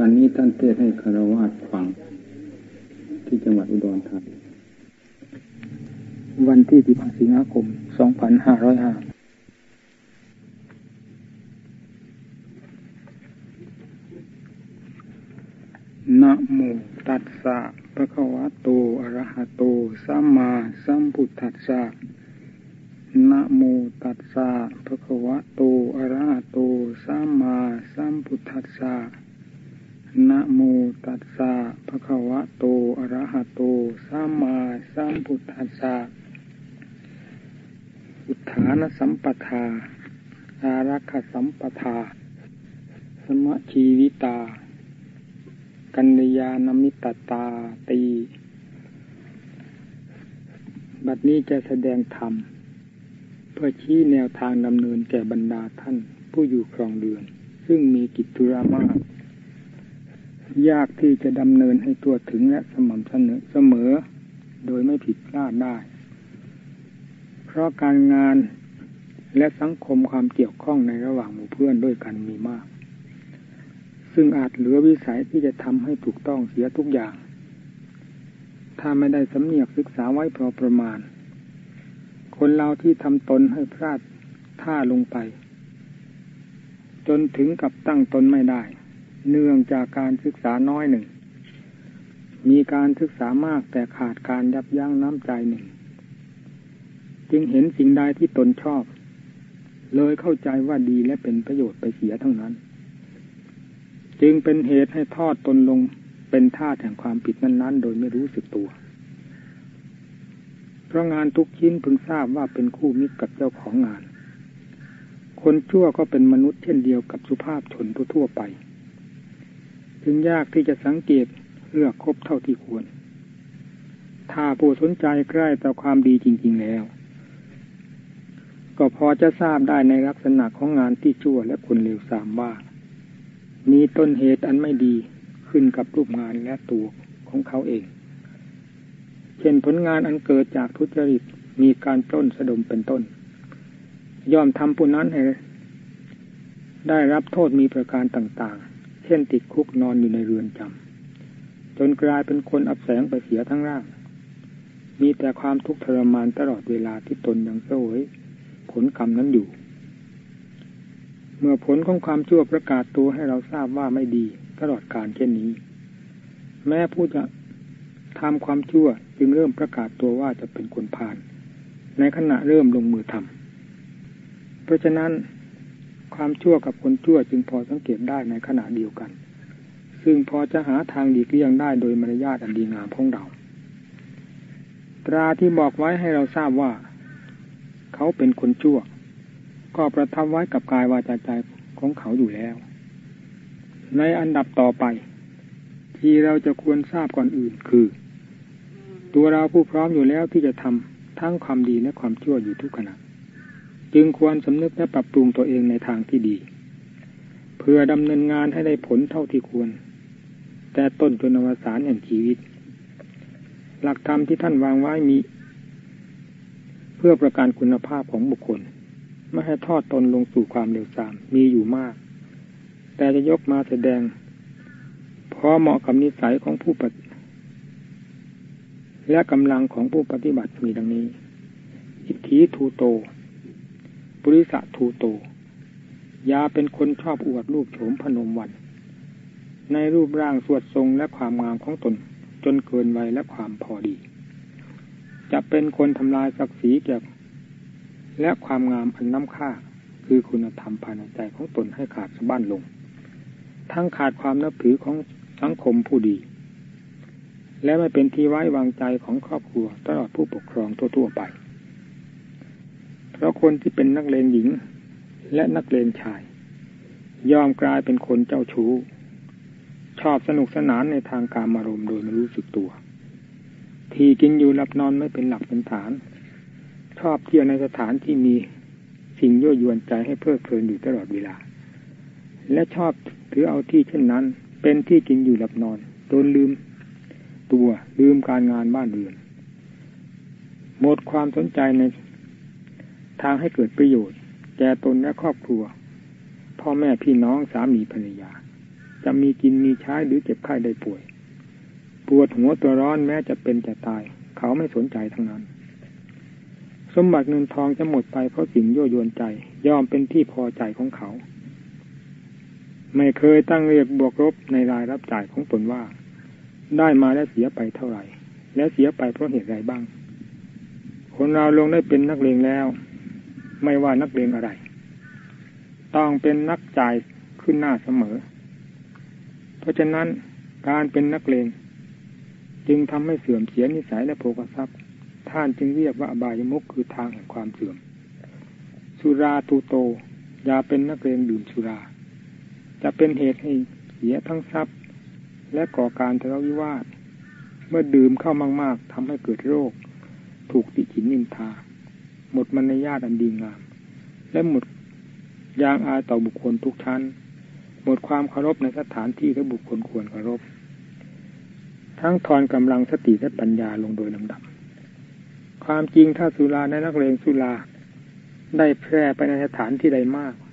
การนี้ท่านเทศน์ให้คฤหัสถ์ฟังที่จังหวัดอุดรธานีวันที่15 สิงหาคม 2505นะโมตัสสะภะคะวะโตอะระหะโตสัมมาสัมพุทธัสสะนะโมตัสสะภะคะวะโตอะระหะโตสัมมาสัมพุทธัสสะนะโมตัสสะภะคะวะโตอะระหะโตสัมมาสัมพุทธัสสะอุทธานสัมปทาอารักขสัมปทาสมะชีวิตากัลยาณมิตรตาตีบัดนี้จะแสดงธรรมเพื่อชี้แนวทางดำเนินแก่บรรดาท่านผู้อยู่ครองเรือนซึ่งมีกิจธุระมากยากที่จะดำเนินให้ตัวถึงและสม่ำเสมอโดยไม่ผิดพลาดได้เพราะการงานและสังคมความเกี่ยวข้องในระหว่างหมู่เพื่อนด้วยกันมีมากซึ่งอาจเหลือวิสัยที่จะทำให้ถูกต้องเสียทุกอย่างถ้าไม่ได้สำเนียกศึกษาไว้พอประมาณคนเราที่ทำตนให้พลาดท่าลงไปจนถึงกับตั้งตนไม่ได้เนื่องจากการศึกษาน้อยหนึ่งมีการศึกษามากแต่ขาดการยับยั้งน้ำใจหนึ่งจึงเห็นสิ่งใดที่ตนชอบเลยเข้าใจว่าดีและเป็นประโยชน์ไปเสียทั้งนั้นจึงเป็นเหตุให้ทอดตนลงเป็นทาสแห่งความผิดนั้นๆโดยไม่รู้สึกตัวเพราะงานทุกชิ้นพึงทราบว่าเป็นคู่มิตรกับเจ้าของงานคนชั่วก็เป็นมนุษย์เช่นเดียวกับสุภาพชนทั่วไปจึงยากที่จะสังเกตเลือกคบเท่าที่ควรถ้าผู้สนใจใกล้ต่อความดีจริงๆแล้วก็พอจะทราบได้ในลักษณะของงานที่ชั่วและคนเลวทรามว่ามีต้นเหตุอันไม่ดีขึ้นกับรูปงานและตัวของเขาเองเช่นผลงานอันเกิดจากทุจริตมีการปล้นสะดมเป็นต้นย่อมทำผู้นั้นให้ได้รับโทษมีประการต่างๆเช่นติดคุกนอนอยู่ในเรือนจำจนกลายเป็นคนอับแสงไปเสียทั้งร่างมีแต่ความทุกข์ทรมานตลอดเวลาที่ตนยังเสวยผลกรรมนั้นอยู่เมื่อผลของความชั่วประกาศตัวให้เราทราบว่าไม่ดีตลอดกาลเช่นนี้แม้ผู้จะทำความชั่วจึงเริ่มประกาศตัวว่าจะเป็นคนพาลในขณะเริ่มลงมือทำเพราะฉะนั้นความชั่วกับคนชั่วจึงพอสังเกตได้ในขณะเดียวกันซึ่งพอจะหาทางหลีกเลี่ยงได้โดยมารยาทอันดีงามของเราตราที่บอกไว้ให้เราทราบว่าเขาเป็นคนชั่วก็ประทับไว้กับกายวาจาใจของเขาอยู่แล้วในอันดับต่อไปที่เราจะควรทราบก่อนอื่นคือตัวเราผู้พร้อมอยู่แล้วที่จะทำทั้งความดีและความชั่วอยู่ทุกขณะจึงควรสำนึกและปรับปรุงตัวเองในทางที่ดีเพื่อดำเนินงานให้ได้ผลเท่าที่ควรแต่ต้นจนอวสานแห่งชีวิตหลักธรรมที่ท่านวางไว้มีเพื่อประกันคุณภาพของบุคคลไม่ให้ทอดตนลงสู่ความเลวทรามมีอยู่มากแต่จะยกมาแสดงพอเหมาะกับนิสัยของผู้ปฏิและกำลังของผู้ปฏิบัติมีดังนี้อิทธิทูโตปุริสะทูโตอย่าเป็นคนชอบอวดรูปโฉมพนมวันในรูปร่างสวดทรงและความงามของตนจนเกินวัยและความพอดีจะเป็นคนทำลายศักดิ์ศรีแก่และความงามอันล้ำค่าคือคุณธรรมภายในใจของตนให้ขาดสะบั้นลงทั้งขาดความนับถือของสังคมผู้ดีและไม่เป็นที่ไว้วางใจของครอบครัวตลอดผู้ปกครองทั่วๆไปเพราะคนที่เป็นนักเลงหญิงและนักเลงชายยอมกลายเป็นคนเจ้าชู้ชอบสนุกสนานในทางกามารมณ์โดยไม่รู้สึกตัวที่กินอยู่หลับนอนไม่เป็นหลักเป็นฐานชอบเที่ยวในสถานที่มีสิ่งยั่วยวนใจให้เพลิดเพลินอยู่ตลอดเวลาและชอบถือเอาที่เช่นนั้นเป็นที่กินอยู่หลับนอนโดนลืมตัวลืมการงานบ้านเรือนหมดความสนใจในทางให้เกิดประโยชน์แก่ตนและครอบครัวพ่อแม่พี่น้องสามีภรรยาจะมีกินมีใช้หรือเจ็บไข้ได้ป่วยปวดหัวตัวร้อนแม้จะเป็นจะตายเขาไม่สนใจทั้งนั้นสมบัติเงินทองจะหมดไปเพราะสิ่งยั่วยวนใจย่อมเป็นที่พอใจของเขาไม่เคยตั้งเรียกบวกลบในรายรับจ่ายของตนว่าได้มาแล้วเสียไปเท่าไหร่และเสียไปเพราะเหตุใดบ้างคนเราลงได้เป็นนักเลงแล้วไม่ว่านักเลงอะไรต้องเป็นนักจ่ายขึ้นหน้าเสมอเพราะฉะนั้นการเป็นนักเลงจึงทำให้เสื่อมเสียนิสัยและโภคทรัพย์ท่านจึงเรียกว่าอบายมุขคือทางแห่งความเสื่อมสุราตูโตอย่าเป็นนักเลงดื่มสุราจะเป็นเหตุให้เสียทั้งทรัพย์และก่อการทะเลาะวิวาทเมื่อดื่มเข้ามากๆทำให้เกิดโรคถูกติฉินนินทาหมดมารยาทอันดีงามและหมดยางอายต่อบุคคลทุกชั้นหมดความเคารพในสถานที่และบุคคลควรเคารพทั้งทอนกำลังสติและปัญญาลงโดยลำดับความจริงถ้าสุราในนักเลงสุราได้แพร่ไปในสถานที่ใดมาก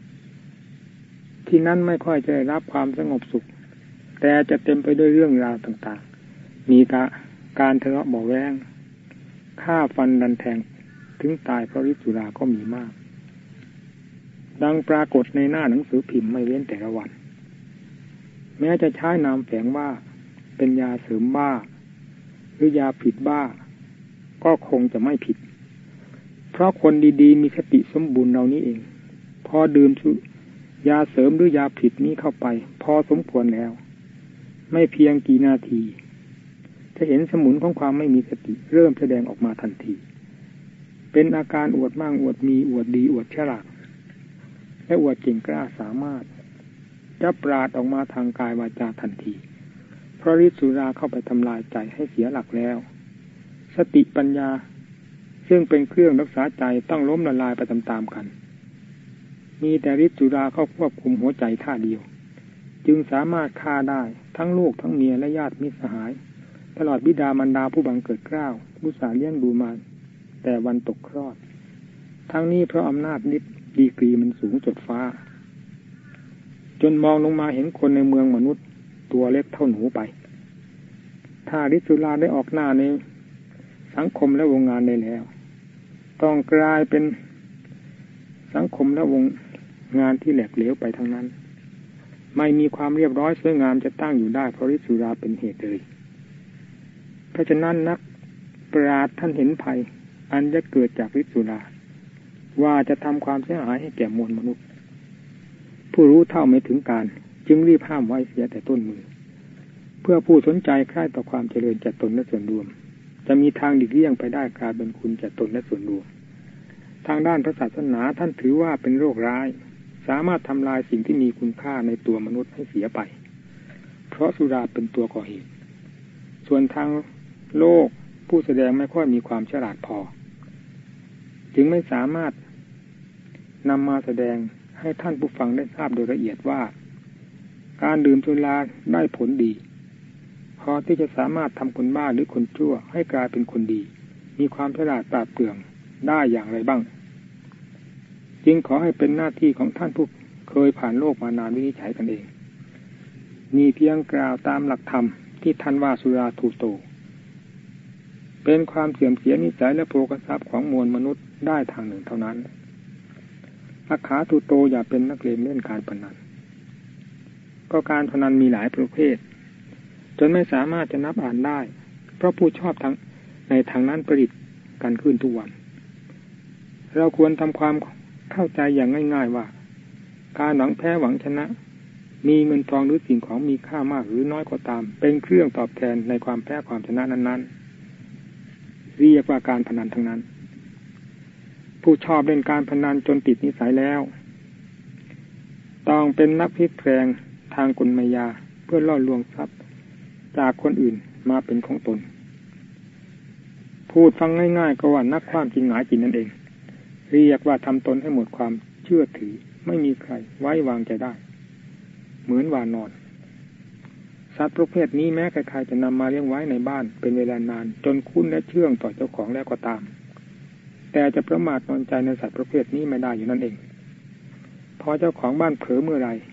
ที่นั้นไม่ค่อยจะได้รับความสงบสุขแต่จะเต็มไปด้วยเรื่องราวต่างๆมีการทะเลาะเบาะแว้งฆ่าฟันดันแทงถึงตายเพราะฤทธิ์สุราก็มีมากดังปรากฏในหน้าหนังสือพิมพ์ไม่เว้นแต่ละวันแม้จะใช้นามแฝงว่าเป็นยาเสริมบ้าหรือยาผิดบ้าก็คงจะไม่ผิดเพราะคนดีๆมีสติสมบูรณ์เรานี้เองพอดื่มยาเสริมหรือยาผิดนี้เข้าไปพอสมควรแล้วไม่เพียงกี่นาทีจะเห็นสมุนของความไม่มีสติเริ่มแสดงออกมาทันทีเป็นอาการอวดมั่งอวดมีอวดดีอวดฉลาดและอวดเก่งกล้าสามารถจะปราดออกมาทางกายวาจาทันทีเพราะฤทธิ์สุราเข้าไปทำลายใจให้เสียหลักแล้วสติปัญญาซึ่งเป็นเครื่องรักษาใจต้องล้มละลายไปตามๆกันมีแต่ฤทธิ์สุราเข้าควบคุมหัวใจท่าเดียวจึงสามารถฆ่าได้ทั้งลูกทั้งเมียและญาติมิตรสหายตลอดบิดามารดาผู้บังเกิดเกล้าผู้สาเลี้ยงดูมาแต่วันตกคลอดทั้งนี้เพราะอำนาจฤทธิ์ดีกรีมันสูงจดฟ้าจนมองลงมาเห็นคนในเมืองมนุษย์ตัวเล็กเท่าหนูไปถ้าฤทธิ์สุราได้ออกหน้าในสังคมและวงงานได้แล้วต้องกลายเป็นสังคมและวงงานที่แหลกเหลวไปทั้งนั้นไม่มีความเรียบร้อยสวยงามจะตั้งอยู่ได้เพราะฤทธิ์สุราเป็นเหตุเลยเพราะฉะนั้นนักปราชญ์ท่านเห็นภัยอันจะเกิดจากฤทธิ์สุราว่าจะทำความเสียหายให้แก่มวลมนุษย์ผู้รู้เท่าไม่ถึงการจึงรีบห้ามไว้เสียแต่ต้นมือเพื่อผู้สนใจใคร่ต่อความเจริญแก่ตนและส่วนรวมจะมีทางหลีกเลี่ยงไปได้กลายเป็นคุณแก่ตนและส่วนรวมทางด้านพระศาสนาท่านถือว่าเป็นโรคร้ายสามารถทำลายสิ่งที่มีคุณค่าในตัวมนุษย์ให้เสียไปเพราะสุราเป็นตัวก่อเหตุส่วนทางโลกผู้แสดงไม่ค่อยมีความฉลาดพอจึงไม่สามารถนำมาแสดงให้ท่านผู้ฟังได้ทราบโดยละเอียดว่าการดื่มสุราได้ผลดีพอที่จะสามารถทำคนบ้าหรือคนชั่วให้กลายเป็นคนดีมีความฉลาดปราดเปรื่องได้อย่างไรบ้างจึงขอให้เป็นหน้าที่ของท่านผู้เคยผ่านโลกมานานวินิจฉัยกันเองมีเพียงกล่าวตามหลักธรรมที่ท่านว่าสุราทูโตเป็นความเสื่อมเสียนิสัยและโภคทรัพย์ของมวลมนุษย์ได้ทางหนึ่งเท่านั้นอาขาทูโตอย่าเป็นนักเลงเล่นการพนันก็การพนันมีหลายประเภทจนไม่สามารถจะนับอ่านได้เพราะผู้ชอบทั้งในทางนั้นประดิษฐ์กันขึ้นทุกวันเราควรทำความเข้าใจอย่างง่ายๆว่าการหวังแพ้หวังชนะมีเงินทองหรือสิ่งของมีค่ามากหรือน้อยก็ตามเป็นเครื่องตอบแทนในความแพ้ความชนะนั้นๆเรียกว่าการพนันทั้งนั้นผู้ชอบเล่นการพนันจนติดนิสัยแล้วต้องเป็นนักพลิกแพลงทางกลมายาเพื่อล่อลวงทรัพย์จากคนอื่นมาเป็นของตนพูดฟังง่ายๆก็ว่านักความจริงหงายจริงนั่นเองเรียกว่าทำตนให้หมดความเชื่อถือไม่มีใครไว้วางใจได้เหมือนวานอนสัตว์ประเภทนี้แม้ใครๆจะนำมาเลี้ยงไว้ในบ้านเป็นเวลานานจนคุ้นและเชื่องต่อเจ้าของแล้วก็ตามแต่จะประมาทนอนใจในสัตว์ประเภทนี้ไม่ได้อยู่นั่นเองพอเจ้าของบ้านเผลอเมื่อไร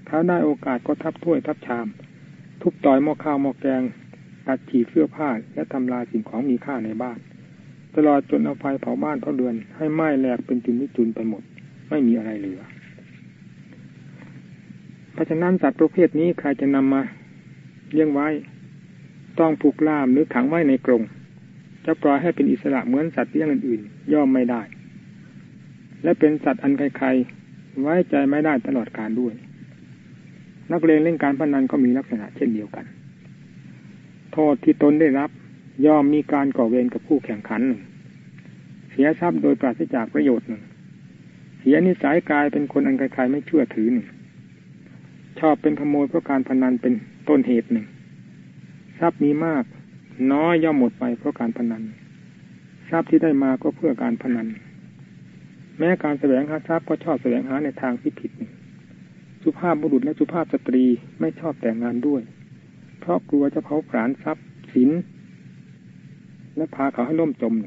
ถ้าได้โอกาสก็ทับถ้วยทับชามทุบต่อยหม้อข้าวหม้อแกงตัดฉีกเสื้อผ้าและทำลายสิ่งของมีค่าในบ้านตลอดจนเอาไฟเผาบ้านเผาเรือนให้ไหม้แหลกเป็นจุนวิจุนไปหมดไม่มีอะไรเหลือเพราะฉะนั้นสัตว์ประเภทนี้ใครจะนำมาเลี้ยงไว้ต้องผูกล่ามหรือขังไว้ในกรงจะปล่อยให้เป็นอิสระเหมือนสัตว์เลี้ยงอื่นๆย่อมไม่ได้และเป็นสัตว์อันใครๆไว้ใจไม่ได้ตลอดกาลด้วยนักเลงเล่นการพนันก็มีลักษณะเช่นเดียวกันโทษที่ตนได้รับย่อมมีการก่อเวรกับผู้แข่งขันหนึ่งเสียทรัพย์โดยปราศจากประโยชน์หนึ่งเสียนิสัยกลายเป็นคนอันใครๆไม่เชื่อถือหนึ่งชอบเป็นขโมยเพราะการพนันเป็นต้นเหตุหนึ่งทรัพย์มีมากน้อยย่อมหมดไปเพราะการพนันทรัพย์ที่ได้มาก็เพื่อการพนันแม้การแสวงหาทรัพย์ก็ชอบแสวงหาในทางที่ผิดหนึ่งสุภาพบุรุษและสุภาพสตรีไม่ชอบแต่งงานด้วยเพราะกลัวจะเผาผลาญทรัพย์สินและพาเขาให้ล่มจม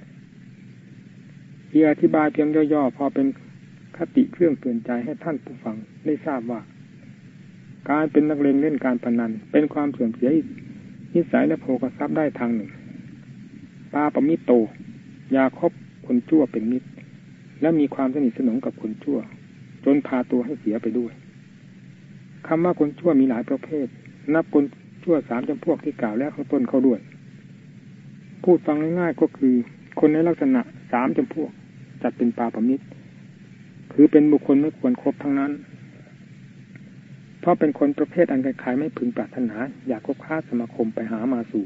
ที่อธิบายเพียงย่อๆพอเป็นคติเครื่องเตือนใจให้ท่านผู้ฟังได้ทราบว่าการเป็นนักเลงเล่นการพนันเป็นความเสื่อมเสียนิสัยและโภคทรัพย์ได้ทางหนึ่งปาปมิโตยาคบคนชั่วเป็นมิตรและมีความสนิทสนมกับคนชั่วจนพาตัวให้เสียไปด้วยคำว่าคนชั่วมีหลายประเภทนับคนชั่ว3 จำพวกที่กล่าวแล้วข้างต้นเข้าด้วยพูดฟังง่ายๆก็คือคนในลักษณะ3 จำพวกจัดเป็นปาปมิตรคือเป็นบุคคลไม่ควรคบทั้งนั้นเพราะเป็นคนประเภทอันใครๆไม่พึงปรารถนาอยากคบค้าสมาคมไปหามาสู่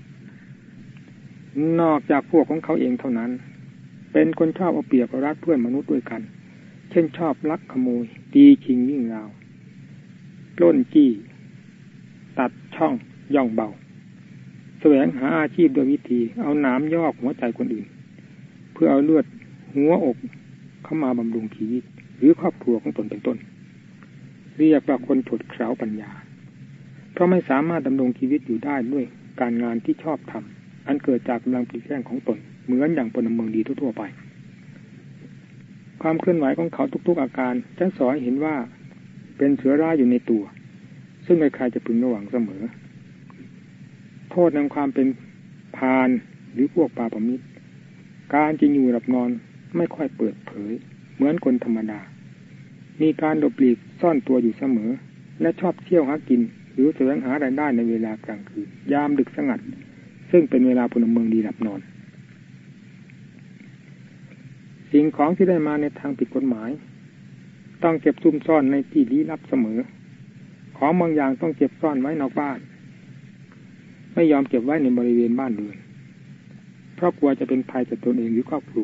นอกจากพวกของเขาเองเท่านั้นเป็นคนชอบเอาเปรียบเอารัดเพื่อนมนุษย์ด้วยกันเช่นชอบลักขโมยตีชิงวิ่งราวปล้นจี้ตัดช่องย่องเบาแสวงหาอาชีพโดยวิธีเอาหนามยอกหัวใจคนอื่นเพื่อเอาเลือดหัวอกเข้ามาบำรุงชีวิตหรือครอบครัวของตนเป็นต้นเรียกว่าคนฉดเฉาปัญญาเพราะไม่สามารถดำรงชีวิตอยู่ได้ด้วยการงานที่ชอบทำอันเกิดจากกำลังปลีกแย่งของตนเหมือนอย่างพลเมืองดีทั่วๆไปความเคลื่อนไหวของเขาทุกๆอาการจะสอนเห็นว่าเป็นเสือร้ายอยู่ในตัวซึ่งใครๆจะพึงระวังเสมอโทษในความเป็นพาลหรือพวกปาปมิตรการจะอยู่หลับนอนไม่ค่อยเปิดเผยเหมือนคนธรรมดามีการหลบหลีกซ่อนตัวอยู่เสมอและชอบเที่ยวหากินหรือแสวงหารายได้ในเวลากลางคืนยามดึกสงัดซึ่งเป็นเวลาพลเมืองดีหลับนอนสิ่งของที่ได้มาในทางผิดกฎหมายต้องเก็บซุ่มซ่อนในที่ลี้ลับเสมอของบางอย่างต้องเก็บซ่อนไว้นอกบ้านไม่ยอมเก็บไว้ในบริเวณบ้านเรือนเพราะกลัวจะเป็นภัยต่อตนเองหรือครอบครัว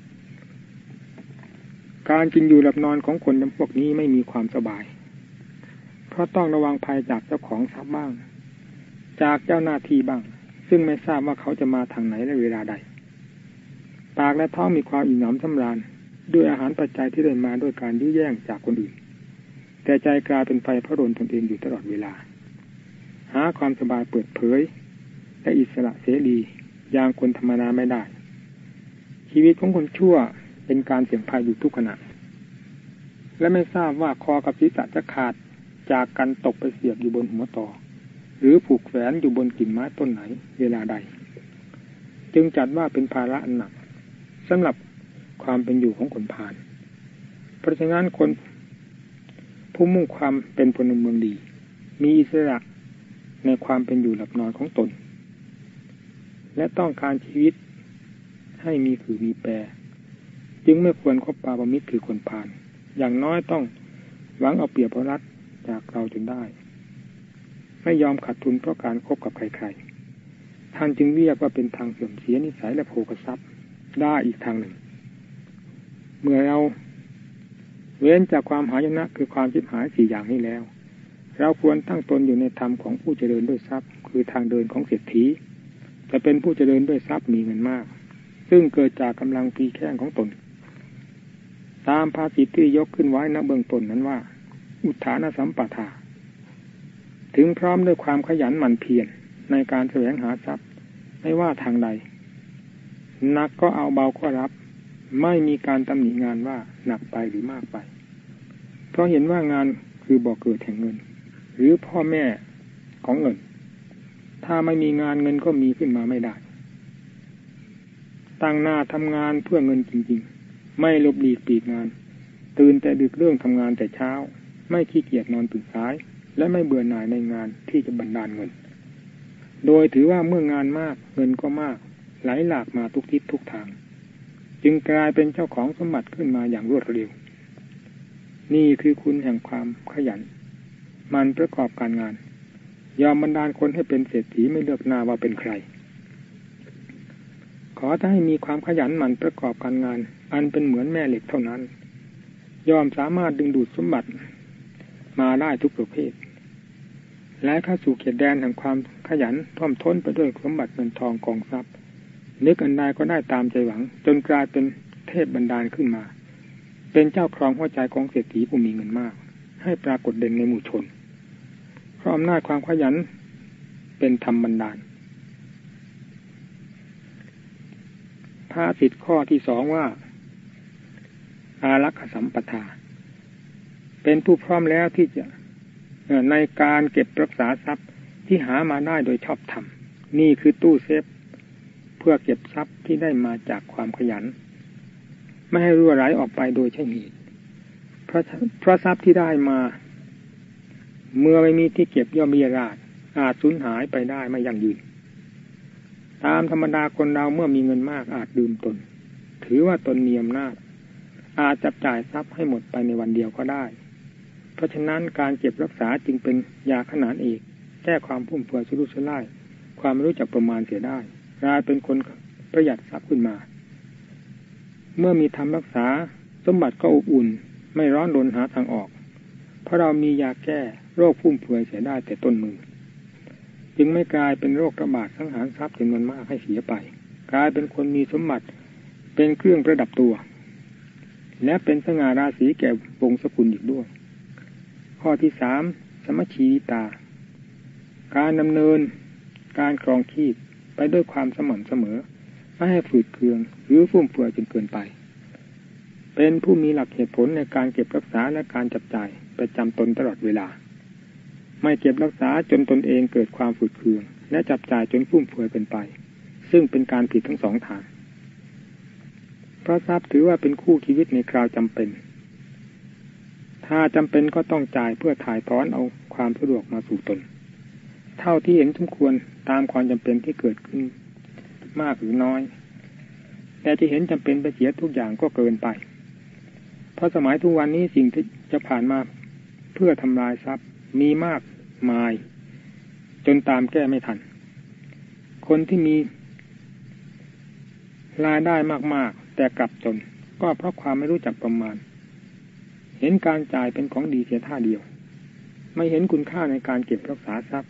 การกินอยู่หลับนอนของคนจำพวกนี้ไม่มีความสบายเพราะต้องระวังภัยจากเจ้าของทรัพย์บ้างจากเจ้าหน้าที่บ้างซึ่งไม่ทราบว่าเขาจะมาทางไหนและเวลาใดปากและท้องมีความอิ่มหนำสำราญด้วยอาหารปัจจัยที่ได้มาด้วยการยื้อแย่งจากคนอื่นแต่ใจกลายเป็นไฟพระโรนตนเองอยู่ตลอดเวลาหาความสบายเปิดเผยและอิสระเสรีอย่างคนธรรมดาไม่ได้ชีวิตของคนชั่วเป็นการเสี่ยงภัยอยู่ทุกขณะและไม่ทราบว่าคอกับศีรษะจะขาดจากกันตกไปเสียบอยู่บนหัวตอหรือผูกแขวนอยู่บนกิ่งไม้ต้นไหนเวลาใดจึงจัดว่าเป็นภาระอันหนักสำหรับความเป็นอยู่ของคนพาลเพราะฉะนั้นคนผู้มุ่งความเป็นพลเมืองดีมีอิสระในความเป็นอยู่หลับนอนของตนและต้องการชีวิตให้มีขือมีแปรจึงไม่ควรคบปาปมิตรคือคนพาลอย่างน้อยต้องหวังเอาเปรียบเอารัดจากเราจนได้ไม่ยอมขาดทุนเพราะการคบกับใครๆท่านจึงเรียกว่าเป็นทางเสื่อมเสียนิสัยและโภคทรัพย์ได้อีกทางหนึ่งเมื่อเราเว้นจากความหายนะคือความชิบหาย4 อย่างนี้แล้วเราควรตั้งตนอยู่ในธรรมของผู้เจริญด้วยทรัพย์คือทางเดินของเศรษฐีจะเป็นผู้เจริญด้วยทรัพย์มีเงินมากซึ่งเกิดจากกำลังปลีกแย่งของตนตามภาษิตที่ยกขึ้นไว้ณเบื้องต้นนั้นว่าอุทธานสัมปทาถึงพร้อมด้วยความขยันหมั่นเพียรในการแสวงหาทรัพย์ไม่ว่าทางใดหนักก็เอาเบาก็รับไม่มีการตำหนิงานว่าหนักไปหรือมากไปเพราะเห็นว่างานคือบ่อเกิดแห่งเงินหรือพ่อแม่ของเงินถ้าไม่มีงานเงินก็มีขึ้นมาไม่ได้ตั้งหน้าทำงานเพื่อเงินจริงๆไม่หลบหลีกปีกงานตื่นแต่ดึกเรื่องทำงานแต่เช้าไม่ขี้เกียจนอนตื่นสายและไม่เบื่อหน่ายในงานที่จะบันดาลเงินโดยถือว่าเมื่องานมากเงินก็มากไหลหลากมาทุกทิศทุกทางจึงกลายเป็นเจ้าของสมบัติขึ้นมาอย่างรวดเร็วนี่คือคุณแห่งความขยันมันประกอบการงานยอมบันดาลคนให้เป็นเศรษฐีไม่เลือกหน้าว่าเป็นใครขอถ้าให้มีความขยันหมั่นประกอบการงานอันเป็นเหมือนแม่เหล็กเท่านั้นยอมสามารถดึงดูดสมบัติมาได้ทุกประเภทและเข้าสู่เขตแดนแห่งความขยันท่วมท้นไปด้วยสมบัติเงินทองกองทรัพย์นึกอันใดก็ได้ตามใจหวังจนกลายเป็นเทพบันดาลขึ้นมาเป็นเจ้าครองหัวใจของเศรษฐีผู้มีเงินมากให้ปรากฏเด่นในหมู่ชนเพราะอำนาจความขยันเป็นธรรมบันดาลภาษิตข้อที่ 2ว่าอารักขสัมปทาเป็นผู้พร้อมแล้วที่จะในการเก็บรักษาทรัพย์ที่หามาได้โดยชอบธรรมนี่คือตู้เซฟเพื่อเก็บทรัพย์ที่ได้มาจากความขยันไม่ให้รั่วไหลออกไปโดยใช่เหตุเพราะทรัพย์ที่ได้มาเมื่อไม่มีที่เก็บย่อมมีราชอาจสูญหายไปได้ไม่ยั่งยืนตามธรรมดาคนเราเมื่อมีเงินมากอาจลืมตนถือว่าตนมีอำนาจอาจจับจ่ายทรัพย์ให้หมดไปในวันเดียวก็ได้เพราะฉะนั้นการเก็บรักษาจึงเป็นยาขนานเอกแก้ความฟุ่มเฟือยสุรุ่ยสุร่ายความไม่รู้จักประมาณเสียได้กลายเป็นคนประหยัดทรัพย์ขึ้นมาเมื่อมีธรรมรักษาสมบัติก็อบอุ่นไม่ร้อนรนหาทางออกเพราะเรามียาแก้โรคฟุ่มเฟือยเสียได้แต่ต้นมือจึงไม่กลายเป็นโรคระบาดสังหารทรัพย์จำนวนมากให้เสียไปกลายเป็นคนมีสมบัติเป็นเครื่องประดับตัวและเป็นสง่าราศีแก่วงศ์สกุลอีกด้วยข้อที่ 3สมัชชีวิตาการดำเนินการครองชีพไปด้วยความสม่ำเสมอไม่ให้ฝืดเคืองหรือฟุ่มเฟือยจนเกินไปเป็นผู้มีหลักเหตุผลในการเก็บรักษาและการจับจ่ายประจำตนตลอดเวลาไม่เก็บรักษาจนตนเองเกิดความฝืดเคืองและจับจ่ายจนฟุ่มเฟือยเป็นไปซึ่งเป็นการผิดทั้งสองทางเพราะทรัพย์ถือว่าเป็นคู่ชีวิตในคราวจำเป็นถ้าจำเป็นก็ต้องจ่ายเพื่อถ่ายถอนเอาความสะดวกมาสู่ตนเท่าที่เห็นสมควรตามความจำเป็นที่เกิดขึ้นมากหรือน้อยแต่ที่เห็นจำเป็นไปเสียทุกอย่างก็เกินไปเพราะสมัยทุกวันนี้สิ่งที่จะผ่านมาเพื่อทำลายทรัพย์มีมากมายจนตามแก้ไม่ทันคนที่มีรายได้มากๆแต่กลับจนก็เพราะความไม่รู้จักประมาณเห็นการจ่ายเป็นของดีเสียท่าเดียวไม่เห็นคุณค่าในการเก็บรักษาทรัพย์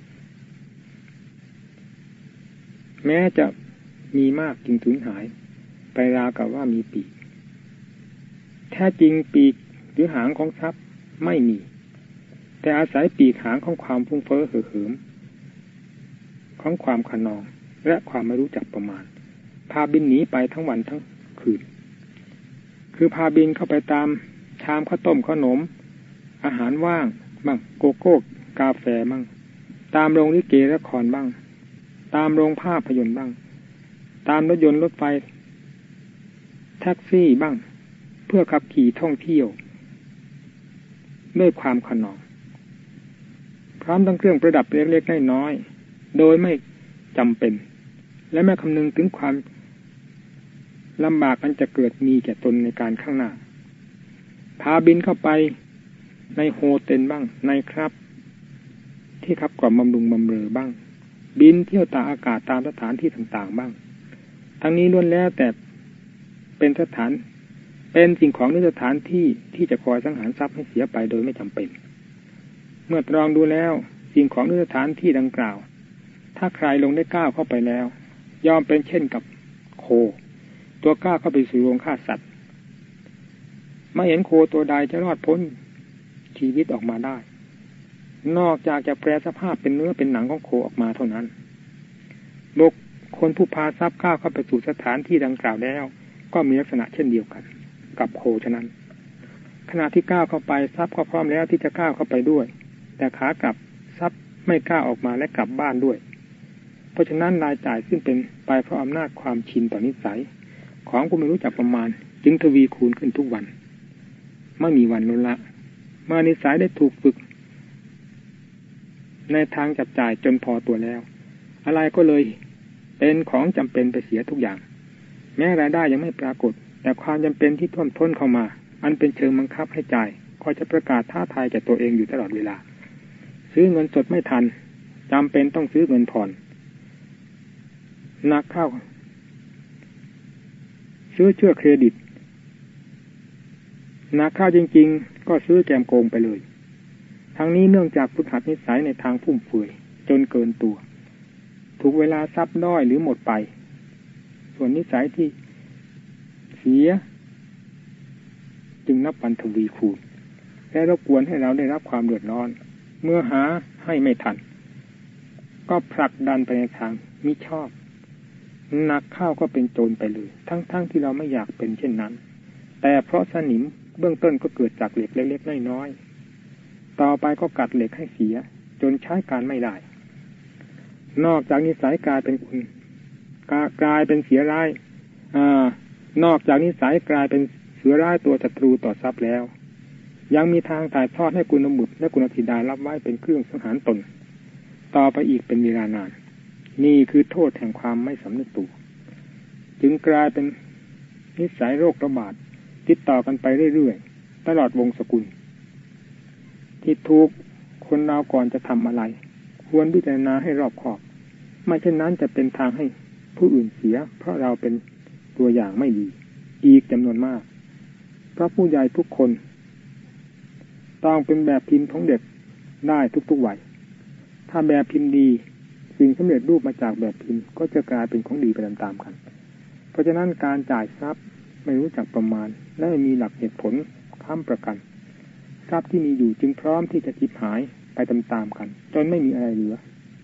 แม้จะมีมากจึงสูญหายไปราวกับว่ามีปีกแท้จริงปีกหรือหางของทรัพย์ไม่มีแต่อาศัยปีกหางของความฟุ้งเฟ้อเห่อเหิมของความขนองและความไม่รู้จักประมาณพาบินหนีไปทั้งวันทั้งคืนคือพาบินเข้าไปตามชามข้าวต้มขนมอาหารว่างบ้างโกโก้กาแฟบ้างตามโรงลิเกละครบ้างตามโรงภาพยนตร์บ้างตามรถยนต์รถไฟแท็กซี่บ้างเพื่อขับขี่ท่องเที่ยวด้วยความขนองพร้อมทั้งเครื่องประดับเล็กๆน้อยๆโดยไม่จำเป็นและไม่คำนึงถึงความลำบากอันจะเกิดมีแก่ตนในการข้างหน้าพาบินเข้าไปในโฮเทลบ้างในครับที่ขับกล่อมบำรุงบำเรอบ้างบินเที่ยวตากอากาศตามสถานที่ต่างๆบ้างทั้งนี้ล้วนแล้วแต่เป็นสิ่งของหรือสถานที่ที่จะคอยสังหารทรัพย์ให้เสียไปโดยไม่จำเป็นเมื่อตรองดูแล้วสิ่งของหรือสถานที่ดังกล่าวถ้าใครลงได้ก้าวเข้าไปแล้วยอมเป็นเช่นกับโคตัวก้าวเข้าไปสู่โรงฆ่าสัตว์ไม่เห็นโคตัวใดจะรอดพ้นชีวิตออกมาได้นอกจากจะแปรสภาพเป็นเนื้อเป็นหนังของโคออกมาเท่านั้นบุคคลผู้พาทรัพย์ก้าวเข้าไปสู่สถานที่ดังกล่าวแล้วก็มีลักษณะเช่นเดียวกันกับโคฉะนั้นขณะที่ก้าวเข้าไปทรัพย์ก็พร้อมแล้วที่จะก้าวเข้าไปด้วยแต่ขากลับทรัพย์ไม่กล้าออกมาและกลับบ้านด้วยเพราะฉะนั้นรายจ่ายซึ่งเป็นไปเพราะอำนาจความชินต่อนิสัยของผู้ไม่รู้จักประมาณจึงทวีคูณขึ้นทุกวันไม่มีวันลดละเมื่อนิสัยได้ถูกฝึกในทางจับจ่ายจนพอตัวแล้วอะไรก็เลยเป็นของจำเป็นไปเสียทุกอย่างแม้รายได้ยังไม่ปรากฏแต่ความจำเป็นที่ท่วมท้นเข้ามาอันเป็นเชิงบังคับให้จ่ายก็จะประกาศท้าทายแก่ตัวเองอยู่ตลอดเวลาซื้อเงินสดไม่ทันจำเป็นต้องซื้อเงินผ่อนหนักเข้าซื้อเชื่อเครดิตหนักเข้าจริงๆก็ซื้อแกมโกงไปเลยทั้งนี้เนื่องจากพุทธหัดนิสัยในทางฟุ่มเฟือยจนเกินตัวถูกเวลาทรัพย์น้อยหรือหมดไปส่วนนิสัยที่เสียจึงนับวันทวีคูณและรบกวนให้เราได้รับความเดือดร้อนเมื่อหาให้ไม่ทันก็ผลักดันไปในทางมิชอบหนักเข้าก็เป็นโจรไปเลยทั้งที่เราไม่อยากเป็นเช่นนั้นแต่เพราะสนิมเบื้องต้นก็เกิดจากเหล็กเล็กๆน้อยๆต่อไปก็กัดเหล็กให้เสียจนใช้การไม่ได้นอกจากนิสัยกลายเป็นคุณกลายเป็นเสียร้ายนอกจากนิสัยกลายเป็นเสือร้ายตัวศัตรูต่อทรัพย์แล้วยังมีทางถ่ายทอดให้กุลบุตรและกุลธิดารับไว้เป็นเครื่องสังหารตนต่อไปอีกเป็นเวลานานนี่คือโทษแห่งความไม่สำนึกตัวจึงกลายเป็นนิสัยโรคระบาดติดต่อกันไปเรื่อยๆตลอดวงศกุลที่ถูกคนเราก่อนจะทำอะไรควรพิจารณาให้รอบคอบไม่เช่นนั้นจะเป็นทางให้ผู้อื่นเสียเพราะเราเป็นตัวอย่างไม่ดีอีกจำนวนมากเพราะผู้ใหญ่ทุกคนต้องเป็นแบบพิมพ์ของเด็กได้ทุกๆวัยถ้าแบบพิมพ์ดีสิ่งสำเร็จรูปมาจากแบบพิมพ์ก็จะกลายเป็นของดีไปตามๆกันเพราะฉะนั้นการจ่ายทรัพย์ไม่รู้จักประมาณและไม่มีหลักเหตุผลค้ำประกันทรัพย์ที่มีอยู่จึงพร้อมที่จะจิบหายไปตามๆกันจนไม่มีอะไรเหลือ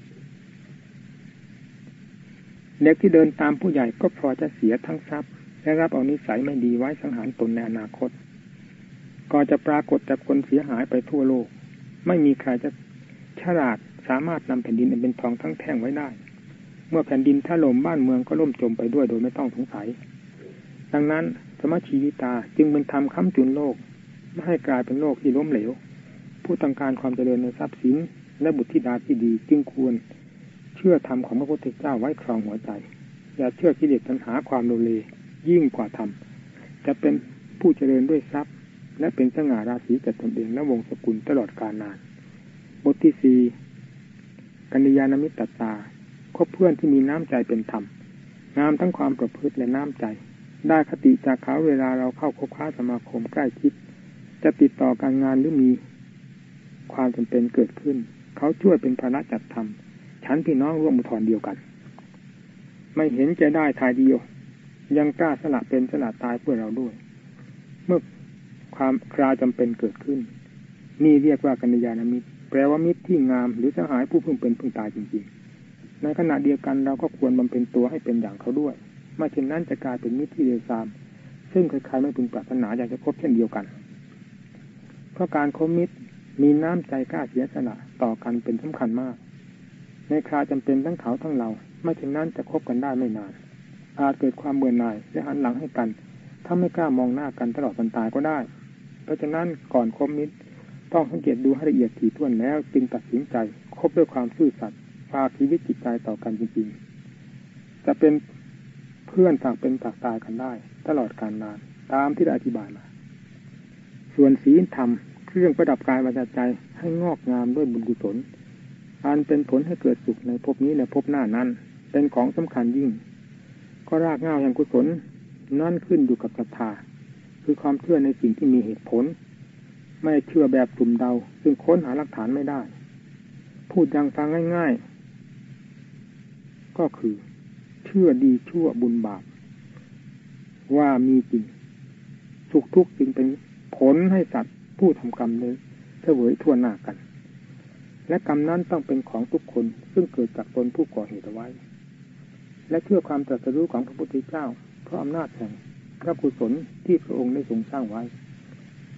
เด็กที่เดินตามผู้ใหญ่ก็พอจะเสียทั้งทรัพย์และรับเอานิสัยไม่ดีไว้สังหารตนในอนาคตก็จะปรากฏจากคนเสียหายไปทั่วโลกไม่มีใครจะฉลาดสามารถนำแผ่นดินอันเป็นทองทั้งแท่งไว้ได้เมื่อแผ่นดินถล่มบ้านเมืองก็ล่มจมไปด้วยโดยไม่ต้องสงสัยดังนั้นสมชีวิตาจึงเป็นธรรมค้ำจุนโลกไม่ให้กลายเป็นโลกที่ล้มเหลวผู้ต้องการความเจริญในทรัพย์สินและบุตรธิดาที่ดีจึงควรเชื่อธรรมของพระพุทธเจ้าไว้ครองหัวใจอย่าเชื่อกิเลสตัณหาความโลเลยิ่งกว่าธรรมจะเป็นผู้เจริญด้วยทรัพย์และเป็นสง่าราศีแก่ตนเองและวงศกุลตลอดกาลนานบทที่ 4กัลยาณมิตรตาคบเพื่อนที่มีน้ำใจเป็นธรรมงามทั้งความประพฤติและน้ำใจได้คติจากเขาเวลาเราเข้าคบค้าสมาคมใกล้ชิดจะติดต่อการงานหรือมีความจำเป็นเกิดขึ้นเขาช่วยเป็นภาระจัดทำฉันพี่น้องร่วมอุทธรณ์เดียวกันไม่เห็นใจได้ทายเดียวยังกล้าสละเป็นสละตายเพื่อเราด้วยเมื่อความคราจำเป็นเกิดขึ้นนี่เรียกว่ากัลยาณมิตรแปลว่ามิตรที่งามหรือสหายผู้เพิ่งเป็นเพิ่งตายจริงๆในขณะเดียวกันเราก็ควรบำเพ็ญตัวให้เป็นอย่างเขาด้วยไม่เช่นนั้นจะกลายเป็นมิตรที่เลวทรามซึ่งใครๆไม่พึงปรารถนาอยากจะคบเช่นเดียวกันเพราะการคบมิตรมีน้ำใจกล้าเสียสละต่อกันเป็นสำคัญมากในคราจำเป็นทั้งเขาทั้งเราไม่เช่นนั้นจะคบกันได้ไม่นานอาจเกิดความเบื่อหน่ายและหันหลังให้กันถ้าไม่กล้ามองหน้ากันตลอดวันตายก็ได้เพราะฉะนั้นก่อนคบมิตรต้องสังเกตดูให้ละเอียดถี่ถ้วนแล้วจึงตัดสินใจคบด้วยความซื่อสัตย์ฝากชีวิตจิตใจต่อกันจริงๆจะเป็นเพื่อนฝากเป็นฝากตายกันได้ตลอดกาลนานตามที่ได้อธิบายมาส่วนศีลธรรมเครื่องประดับกายวาจาใจให้งอกงามด้วยบุญกุศลอันเป็นผลให้เกิดสุขในภพนี้และภพหน้านั้นเป็นของสำคัญยิ่งก็รากเหง้าแห่งกุศลนั่นขึ้นอยู่กับศรัทธาคือความเชื่อในสิ่งที่มีเหตุผลไม่เชื่อแบบสุ่มเดาซึ่งค้นหาหลักฐานไม่ได้พูดอย่างฟังง่ายๆก็คือเชื่อดีชั่วบุญบาปว่ามีจริงสุขทุกข์จึงเป็นผลให้สัตว์ผู้ทำกรรมเลยเสวยทั่วหน้ากันและกรรมนั้นต้องเป็นของทุกคนซึ่งเกิดจากตนผู้ก่อเหตุไว้และเชื่อความตรัสรู้ของพระพุทธเจ้าเพราะอำนาจแห่งพระกุศลที่พระองค์ได้ทรงสร้างไว้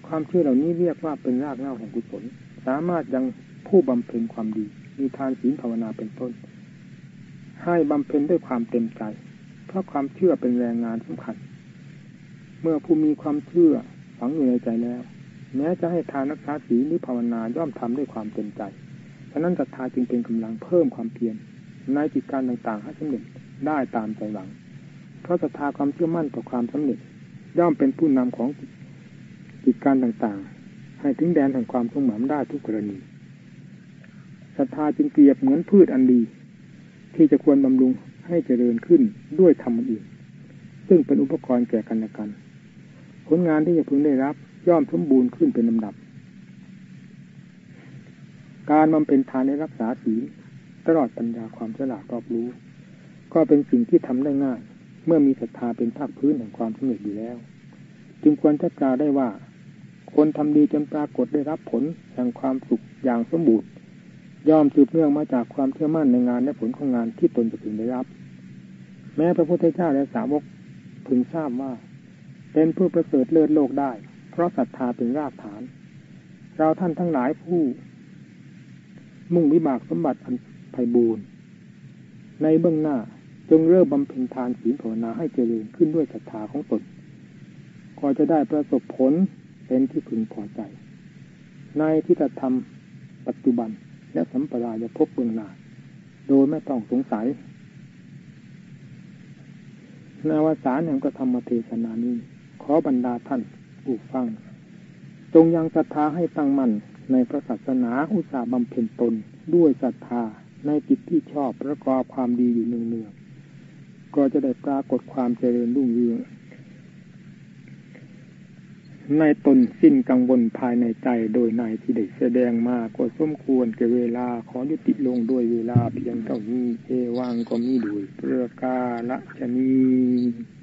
ความเชื่อเหล่านี้เรียกว่าเป็นรากเหง้าแห่งกุศลสามารถยังผู้บำเพ็ญความดีมีทานศีลภาวนาเป็นต้นให้บำเพ็ญด้วยความเต็มใจเพราะความเชื่อเป็นแรงงานสำคัญเมื่อผู้มีความเชื่อฝังอยู่ในใจแล้วแม้จะให้ทานรักษาศีลหรือภาวนาย่อมทำด้วยความเต็มใจฉะนั้นศรัทธาจึงเป็นกำลังเพิ่มความเพียรในกิจการต่างๆให้สำเร็จได้ตามใจหวังเพราะศรัทธาความเชื่อมั่นต่อความสำเร็จย่อมเป็นผู้นำของกิจการต่างๆให้ถึงแดนแห่งความสมหวังได้ทุกกรณีศรัทธาจึงเปรียบเหมือนพืชอันดีที่จะควรบำรุงให้เจริญขึ้นด้วยธรรมอื่นซึ่งเป็นอุปกรณ์แก่กันและกันผลงานที่จะพึงได้รับย่อมสมบูรณ์ขึ้นเป็นลำดับการบำเพ็ญทานในรักษาศีลตลอดปัญญาความฉลาดรอบรู้ก็เป็นสิ่งที่ทำได้ง่ายเมื่อมีศรัทธาเป็นภาคพื้นแห่งความสำเร็จอยู่แล้วจึงควรจะกล่าวได้ว่าคนทำดีจนปรากฏได้รับผลแห่งความสุขอย่างสมบูรณ์ย่อมสืบเนื่องมาจากความเชื่อมั่นในงานและผลของงานที่ตนจะพึงได้รับแม้พระพุทธเจ้าและสาวกพึงทราบว่าเป็นผู้ประเสริฐเลิศโลกได้เพราะศรัทธาเป็นรากฐานเราท่านทั้งหลายผู้มุ่งวิบากสมบัติอันไพบูรณ์ในเบื้องหน้าจงเริ่มบำเพ็ญทานศีลภาวนาให้เจริญขึ้นด้วยศรัทธาของตนก็จะได้ประสบผลเป็นที่พึงพอใจในที่จะทำปัจจุบันและสัมปรายภพเบื้องหน้าโดยไม่ต้องสงสัยในอวสานแห่งพระธรรมเทศนานี้ขอบรรดาท่านผู้ฟังจงยังศรัทธาให้ตั้งมั่นในพระศาสนาอุตสาห์บำเพ็ญตนด้วยศรัทธาในกิจที่ชอบประกอบความดีอยู่เนืองๆก็จะได้ปรากฏความเจริญรุ่งเรืองในตนสิ้นกังวลภายในใจโดยในที่ได้แสดงมาก็สมควรแก่เวลาขอยุติลงโดยเวลาเพียงเท่านี้เอวังก็มีโดยประกาศฉะนี้